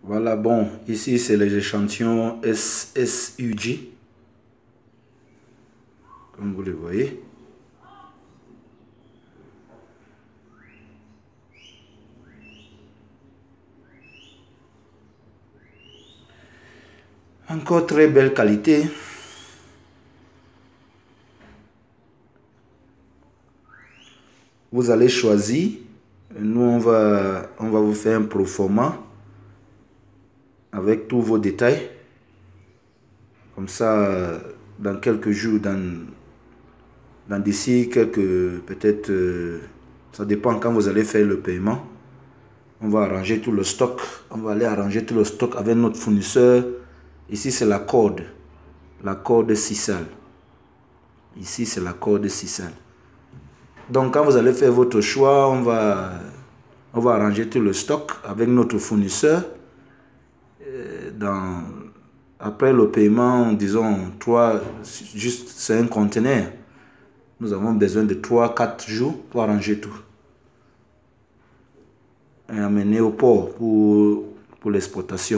Voilà, bon, ici c'est les échantillons SSUG, comme vous le voyez. Encore très belle qualité. Vous allez choisir. Nous, on va vous faire un proforma avec tous vos détails. Comme ça, dans quelques jours, dans d'ici quelques, peut-être, ça dépend quand vous allez faire le paiement. On va arranger tout le stock. On va aller arranger tout le stock avec notre fournisseur. Ici, c'est la corde 6L. Ici, c'est la corde 6L. Donc, quand vous allez faire votre choix, on va arranger tout le stock avec notre fournisseur. Après le paiement, disons, juste c'est un conteneur. Nous avons besoin de 3-4 jours pour arranger tout. Et amener au port pour l'exportation.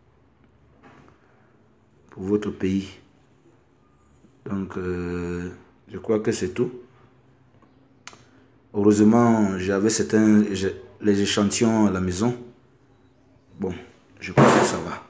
Pour votre pays. Donc, je crois que c'est tout. Heureusement, j'avais les échantillons à la maison. Bon, je crois que ça va.